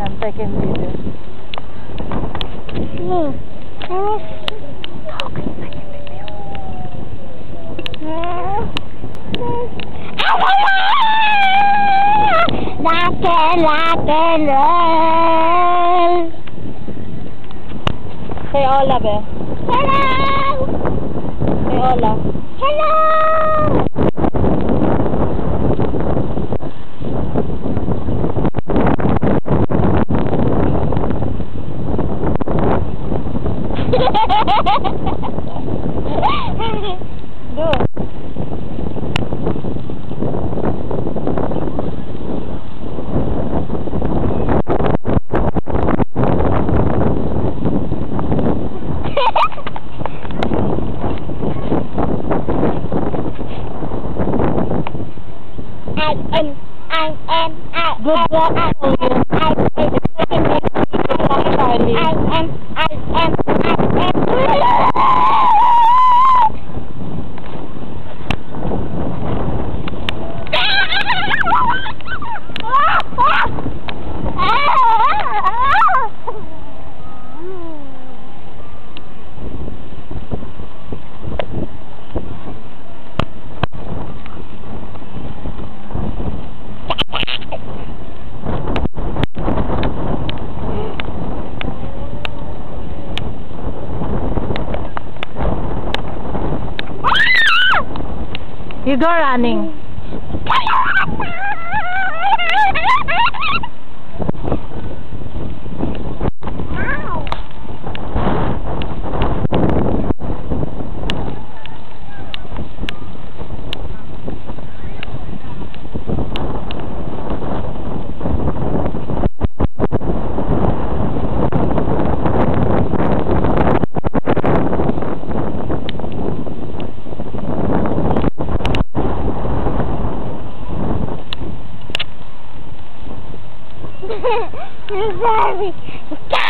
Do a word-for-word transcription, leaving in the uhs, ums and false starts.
I'm taking video. Hmm. Okay, taking video. Rock and rock and roll. Say hola, be. Hello. Say hola. Hello. Do it. I am, I am, I Good am, job, I am, Julian. I am, I Charlie. am, I am, You go running. Sorry.